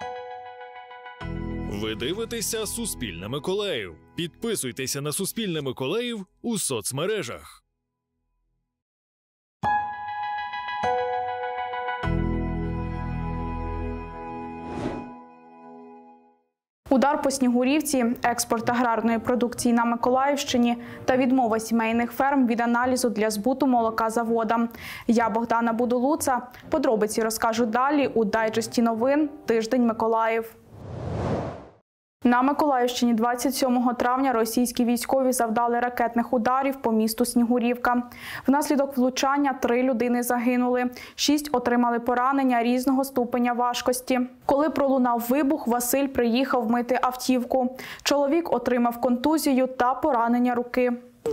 Ви дивитеся «Суспільне Миколаїв». Підписуйтеся на «Суспільне Миколаїв» у соцмережах. Удар по Снігурівці, експорт аграрної продукції на Миколаївщині та відмова сімейних ферм від аналізу для збуту молока заводам. Я Богдана Будулуца. Подробиці розкажу далі у дайджесті новин «Тиждень Миколаїв». На Миколаївщині 27 травня російські військові завдали ракетних ударів по місту Снігурівка. Внаслідок влучання 3 людини загинули, 6 отримали поранення різного ступеня важкості. Коли пролунав вибух, Василь приїхав мити автівку. Чоловік отримав контузію та поранення руки.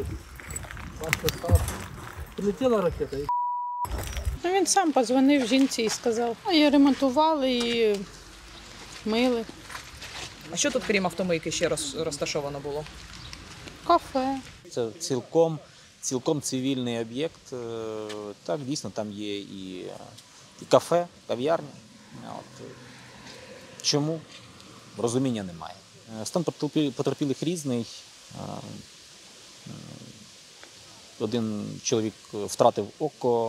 Прилетіла ракета. Він сам подзвонив жінці і сказав. І ремонтували, і мили. А що тут, крім автомийки, ще розташовано було? Кафе. Це цілком цивільний об'єкт. Так, дійсно, там є і кафе, кав'ярня. Чому? Розуміння немає. Стан потерпілих різний. Один чоловік втратив око,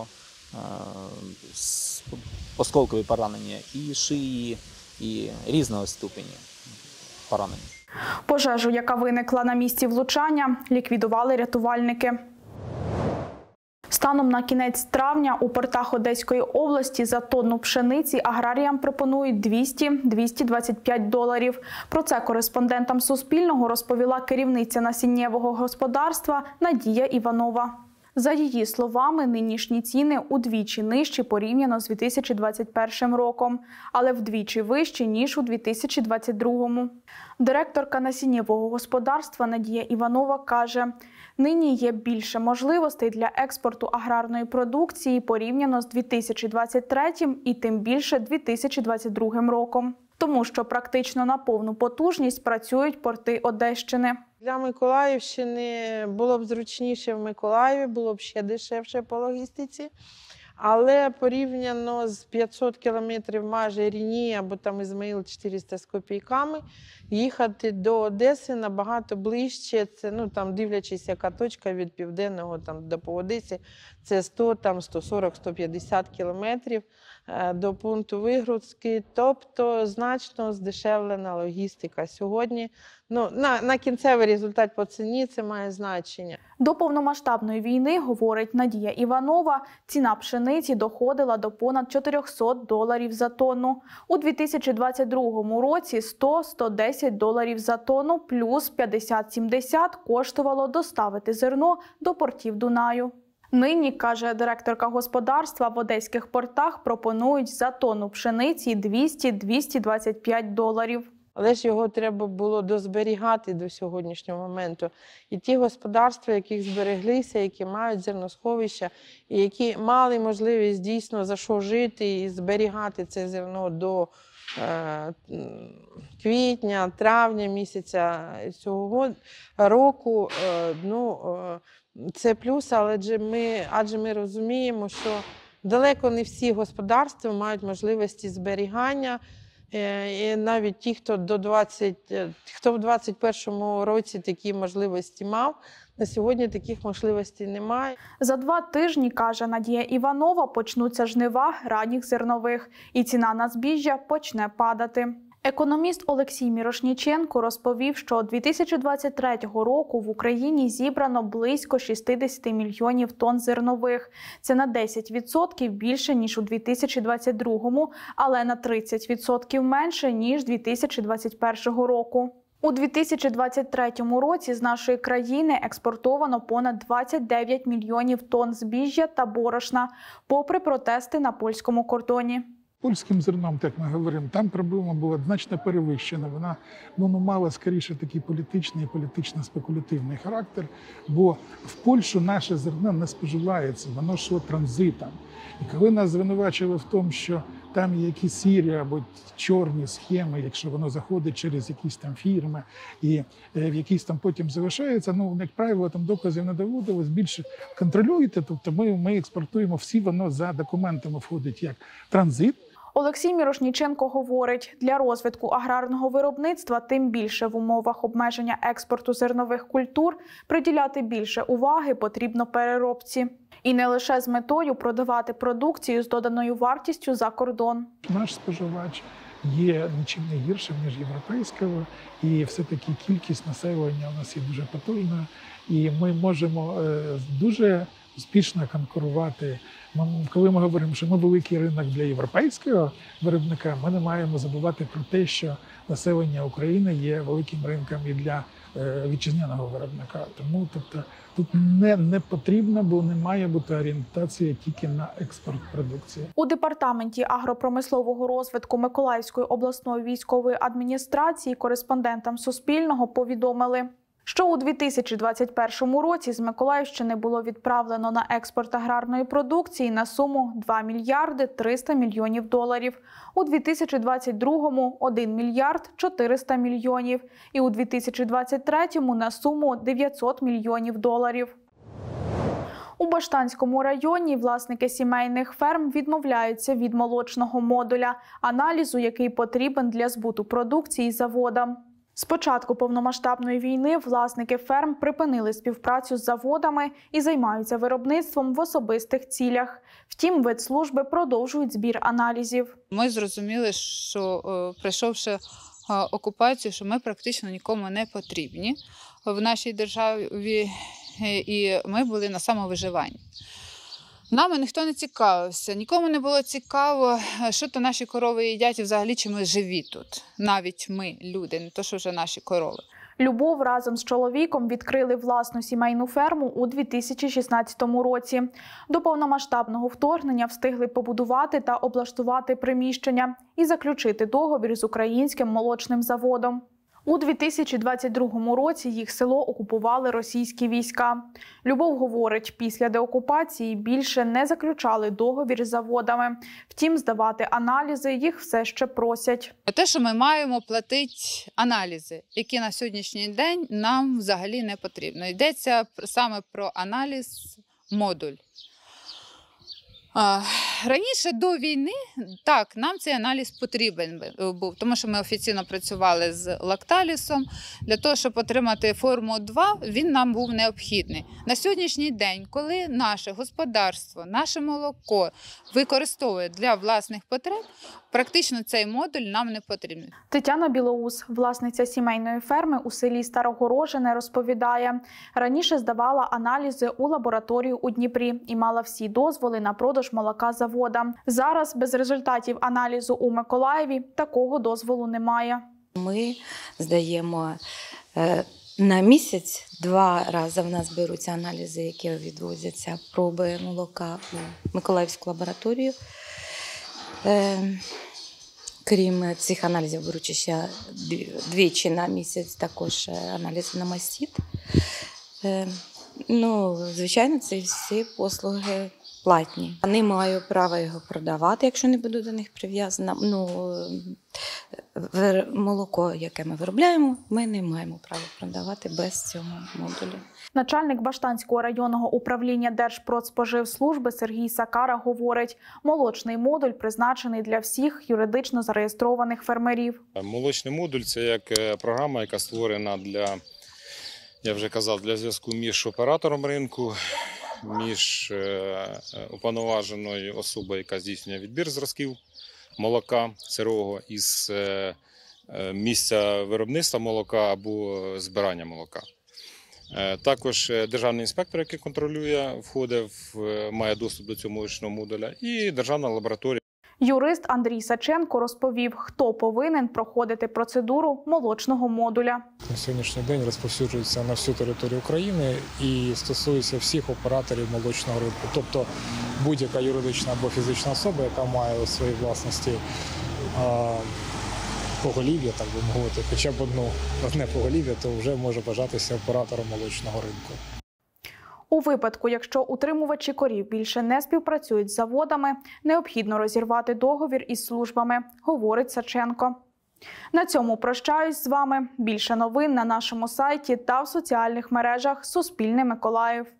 осколкові поранення і шиї, і різного ступені поранення. Пожежу, яка виникла на місці влучання, ліквідували рятувальники. Станом на кінець травня у портах Одеської області за тонну пшениці аграріям пропонують $200–225. Про це кореспондентам Суспільного розповіла керівниця насіннєвого господарства Надія Іванова. За її словами, нинішні ціни удвічі нижчі порівняно з 2021 роком, але вдвічі вищі, ніж у 2022. Директорка насіннєвого господарства Надія Іванова каже, нині є більше можливостей для експорту аграрної продукції порівняно з 2023 і тим більше 2022 роком. Тому що практично на повну потужність працюють порти Одещини. Для Миколаївщини було б зручніше в Миколаєві, було б ще дешевше по логістиці. Але порівняно з 500 кілометрів майже Рені або там Ізмаїл 400 з копійками, їхати до Одеси набагато ближче. Це, там, дивлячись, яка точка від Південного до по Одесі, це 100, 140-150 кілометрів до пункту вигрузки. Тобто значно здешевлена логістика сьогодні. На кінцевий результат по ціні це має значення. До повномасштабної війни, говорить Надія Іванова, ціна пшениці доходила до понад $400 за тонну. У 2022 році $100–110 за тонну плюс 50–70 коштувало доставити зерно до портів Дунаю. Нині, каже директорка господарства, в одеських портах пропонують за тонну пшениці $200–225. Але ж його треба було дозберігати до сьогоднішнього моменту. І ті господарства, які збереглися, які мають зерносховища, і які мали можливість дійсно за що жити і зберігати це зерно до квітня, травня місяця цього року, це плюс, адже ми розуміємо, що далеко не всі господарства мають можливості зберігання. І навіть ті, хто в 2021 році такі можливості мав, на сьогодні таких можливостей немає. За 2 тижні, каже Надія Іванова, почнуться жнива ранніх зернових і ціна на збіжжя почне падати. Економіст Олексій Мірошніченко розповів, що 2023 року в Україні зібрано близько 60 мільйонів тонн зернових. Це на 10% більше, ніж у 2022, але на 30% менше, ніж 2021 року. У 2023 році з нашої країни експортовано понад 29 мільйонів тонн збіжжя та борошна, попри протести на польському кордоні. Польським зерном, як ми говоримо, там проблема була значно перевищена. Вона мала скоріше такий політичний і політично-спекулятивний характер, бо в Польщу наше зерно не споживається, воно йшло транзитом. І коли нас звинувачили в тому, що там є якісь сірі або чорні схеми, якщо воно заходить через якісь там фірми і в якісь там потім залишається, як правило, там доказів не доводилось, більше контролюєте, тобто ми експортуємо, всі воно за документами входить як транзит. Олексій Мірошніченко говорить, для розвитку аграрного виробництва, тим більше в умовах обмеження експорту зернових культур, приділяти більше уваги потрібно переробці. І не лише з метою продавати продукцію з доданою вартістю за кордон. Наш споживач є нічим не гіршим, ніж європейського, і все-таки кількість населення у нас є дуже потужна, і ми можемо дуже успішно конкурувати. Коли ми говоримо, що ми великий ринок для європейського виробника, ми не маємо забувати про те, що населення України є великим ринком і для вітчизняного виробника. Тому тут не потрібно, бо не має бути орієнтація тільки на експорт продукції. У департаменті агропромислового розвитку Миколаївської обласної військової адміністрації кореспондентам Суспільного повідомили, що у 2021 році з Миколаївщини було відправлено на експорт аграрної продукції на суму 2 мільярди 300 мільйонів доларів, у 2022 – 1 мільярд 400 мільйонів і у 2023 на суму 900 мільйонів доларів. У Баштанському районі власники сімейних ферм відмовляються від молочного модуля, аналізу, який потрібен для збуту продукції заводам. З початку повномасштабної війни власники ферм припинили співпрацю з заводами і займаються виробництвом в особистих цілях. Втім, ветслужби продовжують збір аналізів. Ми зрозуміли, що пройшовши окупацію, що ми практично нікому не потрібні в нашій державі, і ми були на самовиживанні. Нами ніхто не цікавився, нікому не було цікаво, що то наші корови їдять і взагалі чи ми живі тут. Навіть ми, люди, не то що вже наші корови. Любов разом з чоловіком відкрили власну сімейну ферму у 2016 році. До повномасштабного вторгнення встигли побудувати та облаштувати приміщення і заключити договір з українським молочним заводом. У 2022 році їх село окупували російські війська. Любов говорить, після деокупації більше не заключали договір з заводами. Втім, здавати аналізи їх все ще просять. Те, що ми маємо платити аналізи, які на сьогоднішній день нам взагалі не потрібно. Йдеться саме про аналіз модуль. Раніше до війни, так, нам цей аналіз потрібен був, тому що ми офіційно працювали з Лакталісом. Для того, щоб отримати форму 2, він нам був необхідний. На сьогоднішній день, коли наше господарство, наше молоко використовує для власних потреб, практично цей модуль нам не потрібен. Тетяна Білоус, власниця сімейної ферми у селі Старогорожине, розповідає, раніше здавала аналізи у лабораторію у Дніпрі і мала всі дозволи на продаж молока завода. Зараз без результатів аналізу у Миколаєві такого дозволу немає. Ми здаємо на місяць 2 рази в нас беруться аналізи, які відвозяться, проби молока у Миколаївську лабораторію. Крім цих аналізів, беручи ще 2 на місяць також аналізи на мастит. Звичайно, це всі послуги платні. Не маю права його продавати, якщо не буду до них прив'язана. Молоко, яке ми виробляємо, ми не маємо права продавати без цього модулю. Начальник Баштанського районного управління Держпродспоживслужби Сергій Сакара говорить, молочний модуль призначений для всіх юридично зареєстрованих фермерів. Молочний модуль – це як програма, яка створена для, я вже казав, для зв'язку між оператором ринку, між уповноваженою особою, яка здійснює відбір зразків молока сирого із місця виробництва молока або збирання молока. Також державний інспектор, який контролює, має доступ до цього молочного модуля, і державна лабораторія. Юрист Андрій Саченко розповів, хто повинен проходити процедуру молочного модуля. На сьогоднішній день розповсюджується на всю територію України і стосується всіх операторів молочного ринку. Тобто будь-яка юридична або фізична особа, яка має у своїй власності поголів'я, так би мовити, хоча б одне поголів'я, то вже може вважатися оператором молочного ринку. У випадку, якщо утримувачі корів більше не співпрацюють з заводами, необхідно розірвати договір із службами, говорить Саченко. На цьому прощаюсь з вами. Більше новин на нашому сайті та в соціальних мережах Суспільне Миколаїв.